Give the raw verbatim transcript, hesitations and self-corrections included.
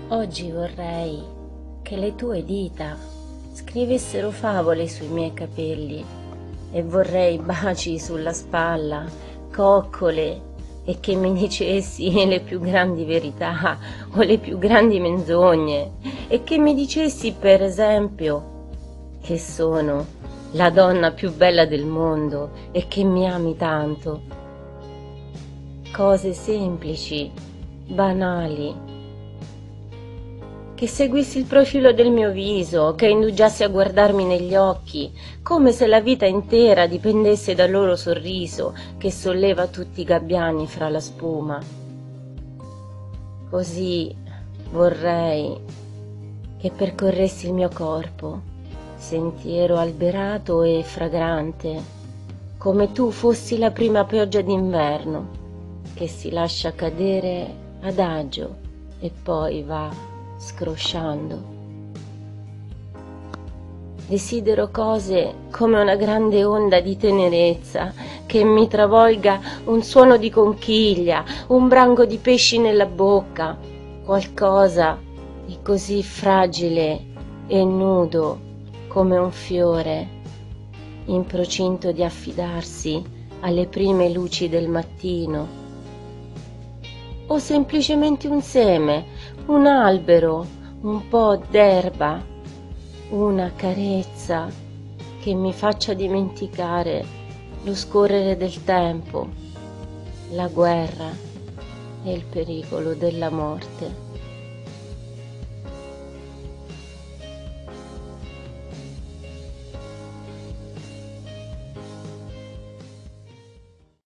Oggi vorrei che le tue dita scrivessero favole sui miei capelli e vorrei baci sulla spalla, coccole e che mi dicessi le più grandi verità o le più grandi menzogne e che mi dicessi per esempio che sono la donna più bella del mondo e che mi ami tanto. Cose semplici, banali. Che seguissi il profilo del mio viso, che indugiassi a guardarmi negli occhi, come se la vita intera dipendesse dal loro sorriso che solleva tutti i gabbiani fra la spuma. Così vorrei che percorressi il mio corpo, sentiero alberato e fragrante, come tu fossi la prima pioggia d'inverno, che si lascia cadere adagio e poi va scrosciando. Desidero cose come una grande onda di tenerezza che mi travolga, un suono di conchiglia, un branco di pesci nella bocca, qualcosa di così fragile e nudo come un fiore in procinto di affidarsi alle prime luci del mattino, o semplicemente un seme, un albero, un po' d'erba, una carezza che mi faccia dimenticare lo scorrere del tempo, la guerra e il pericolo della morte.